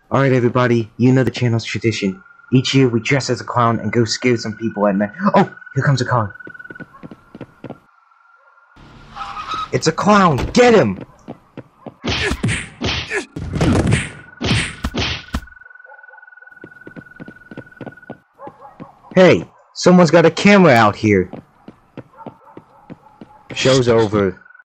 Alright everybody, you know the channel's tradition. Each year we dress as a clown and go scare some people at night. Oh! Here comes a car! It's a clown! Get him! Hey! Someone's got a camera out here! Show's over.